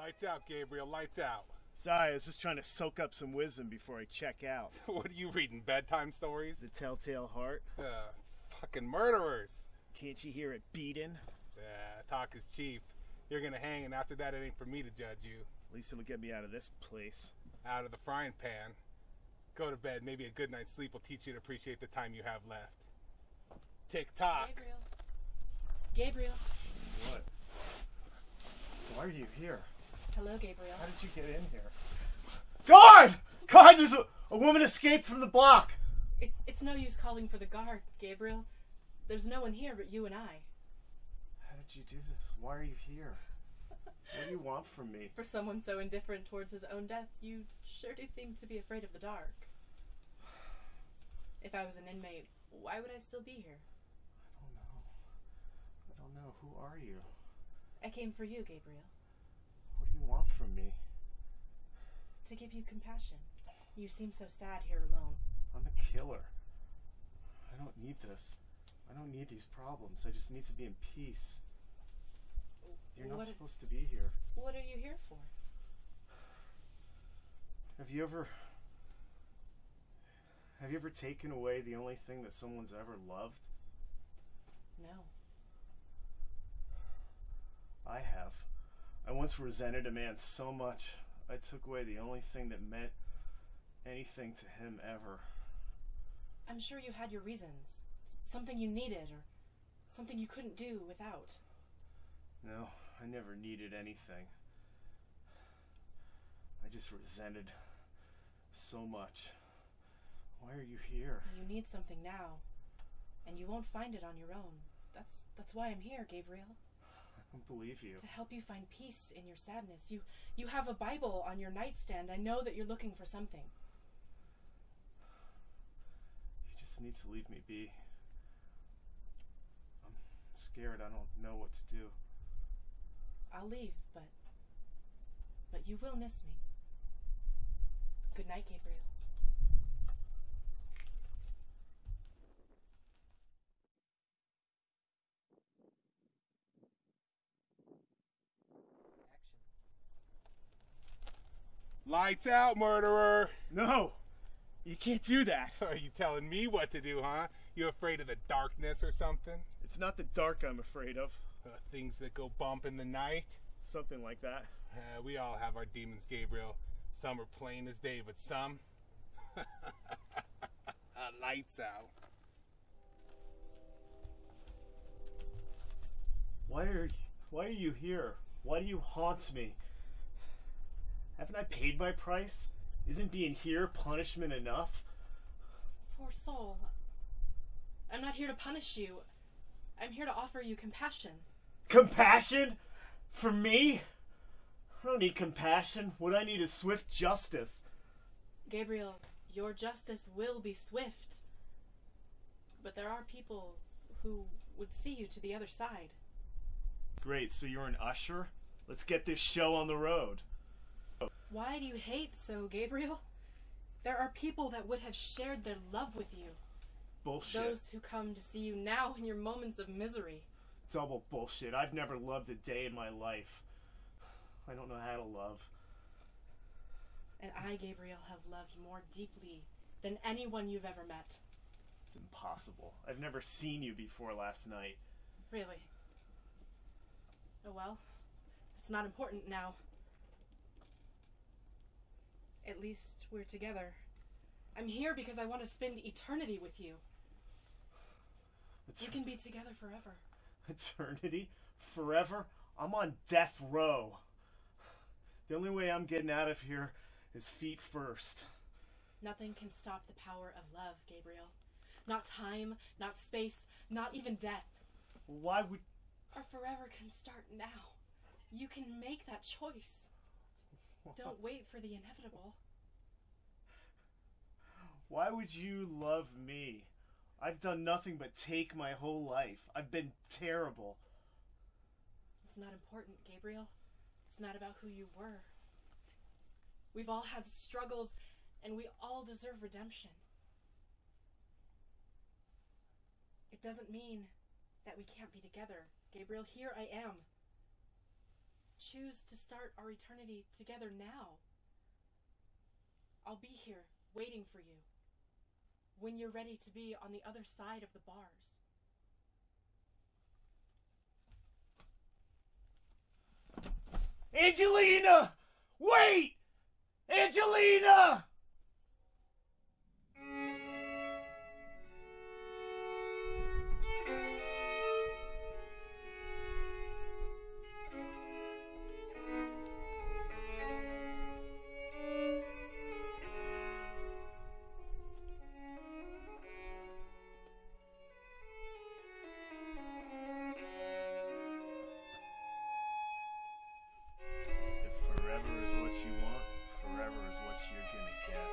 Lights out, Gabriel, lights out. Sorry, I was just trying to soak up some wisdom before I check out. What are you reading, bedtime stories? The Telltale Heart. Fucking murderers. Can't you hear it beating? Yeah, talk is cheap. You're gonna hang, and after that, it ain't for me to judge you. At least it'll get me out of this place. Out of the frying pan. Go to bed. Maybe a good night's sleep will teach you to appreciate the time you have left. Tick-tock. Gabriel. What? Why are you here? Hello, Gabriel. How did you get in here? Guard! Guard, there's a woman escaped from the block. It's no use calling for the guard, Gabriel. There's no one here but you and I. How did you do this? Why are you here? What do you want from me? For someone so indifferent towards his own death, you sure do seem to be afraid of the dark. If I was an inmate, why would I still be here? I don't know. Who are you? I came for you, Gabriel. What do you want from me? To give you compassion. You seem so sad here alone. I'm a killer. I don't need this. I don't need these problems. I just need to be in peace. You're not supposed to be here. What are you here for? Have you ever taken away the only thing that someone's ever loved? No. I have. I once resented a man so much, I took away the only thing that meant anything to him ever. I'm sure you had your reasons. Something you needed, or something you couldn't do without. No, I never needed anything. I just resented so much. Why are you here? You need something now, and you won't find it on your own. That's why I'm here, Gabriel. I don't believe you. To help you find peace in your sadness. You have a Bible on your nightstand. I know that you're looking for something. You just need to leave me be. I'm scared. I don't know what to do. I'll leave, but you will miss me. Good night, Gabriel. Lights out, murderer. No! You can't do that. Are you telling me what to do, huh? You afraid of the darkness or something? It's not the dark I'm afraid of. Things that go bump in the night? Something like that. We all have our demons, Gabriel. Some are plain as day, but some... Lights out. Why are you here? Why do you haunt me? Haven't I paid my price? Isn't being here punishment enough? Poor soul. I'm not here to punish you. I'm here to offer you compassion. Compassion? For me? I don't need compassion. What I need is swift justice. Gabriel, your justice will be swift. But there are people who would see you to the other side. Great, so you're an usher? Let's get this show on the road. Why do you hate so, Gabriel? There are people that would have shared their love with you. Bullshit. Those who come to see you now in your moments of misery. Double bullshit. I've never loved a day in my life. I don't know how to love. And I, Gabriel, have loved more deeply than anyone you've ever met. It's impossible. I've never seen you before last night. Really? Oh well, it's not important now. At least we're together. I'm here because I want to spend eternity with you. We can be together forever. Eternity? Forever? I'm on death row. The only way I'm getting out of here is feet first. Nothing can stop the power of love, Gabriel. Not time, not space, not even death. Why would... Our forever can start now. You can make that choice. Don't wait for the inevitable. Why would you love me? I've done nothing but take my whole life. I've been terrible. It's not important, Gabriel. It's not about who you were. We've all had struggles, and we all deserve redemption. It doesn't mean that we can't be together. Gabriel, here I am. choose to start our eternity together now. I'll be here, waiting for you, when you're ready to be on the other side of the bars. Angelina! Wait! Angelina! If forever is what you want, forever is what you're gonna get.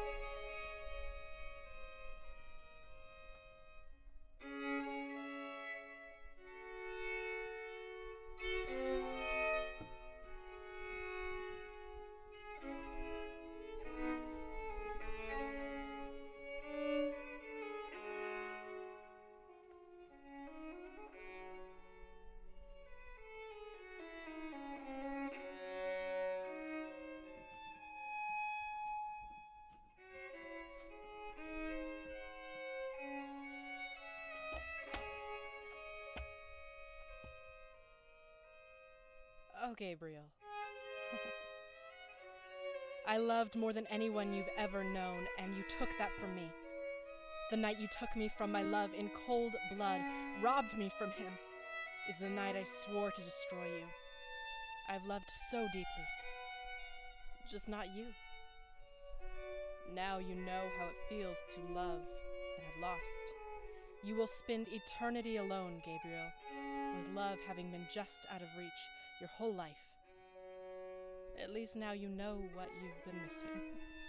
Oh, Gabriel. I loved more than anyone you've ever known, and you took that from me. The night you took me from my love in cold blood, robbed me from him, is the night I swore to destroy you. I've loved so deeply. Just not you. Now you know how it feels to love and have lost. You will spend eternity alone, Gabriel, with love having been just out of reach your whole life. At least now you know what you've been missing.